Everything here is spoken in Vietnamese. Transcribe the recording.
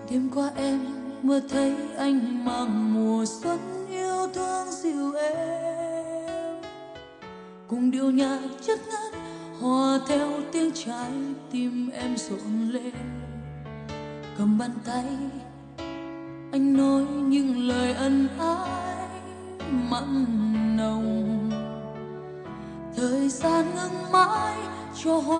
Đêm qua em mơ thấy anh mang mùa xuân yêu thương dịu êm, cùng điệu nhạc chất ngất hòa theo tiếng trái tim em rộn lên. Cầm bàn tay anh nói những lời ân ái mặn nồng, thời gian ngừng mãi cho